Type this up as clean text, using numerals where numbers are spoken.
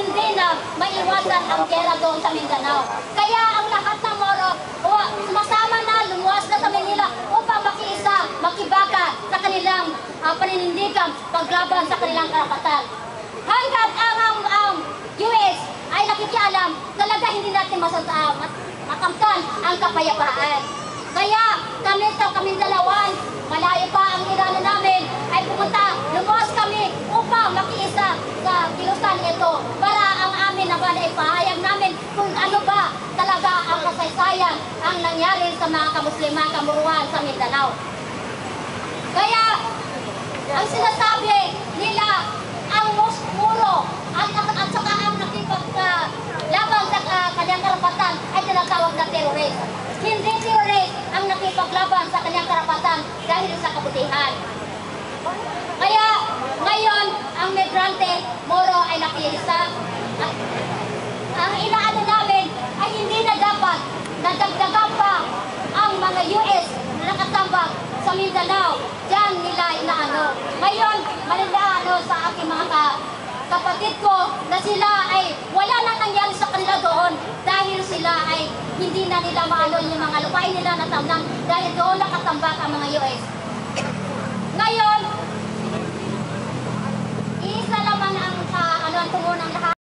hindi na maiwasan ang gera doon sa Mindanao. Kaya ang lahat ng Moro, sumasama na, lumuwas na sa Manila upang makiisa, makibaka sa kanilang paninindigan, paglaban sa kanilang karapatan. Hanggat ang US ay nakikialam, talaga hindi natin makamtan ang kapayapaan. Kaya kami sa Kamindalawan, malayo pa ang irano namin, ay pumunta, lumuwas kami upang makiisa sa kilusan ito para ang amin naman ay pahayag namin kung ano ba talaga ang kasaysayan ang nangyari sa mga kamuslima, kamuruhan sa Mindanao. Kaya ang sinasabi nila, ang Moro at saka ang nakipaglaban sa kanyang karapatan ay tinatawag na terrorist. Hindi terrorist ang nakipaglaban sa kanyang karapatan dahil sa kabutihan. Kaya ngayon, ang migrante Moro ay nakiisa. Ang inaano namin ay hindi na dapat nadagdagan pa ang mga US na nakatambak sa Mindanao. Diyan nila inaano. Ngayon, malinaano sa aking mga kapatid ko na sila ay wala na nangyari sa kanila doon dahil sila ay hindi na nila maano yung mga lupain nila natamnan dahil doon nakatambak ang mga US.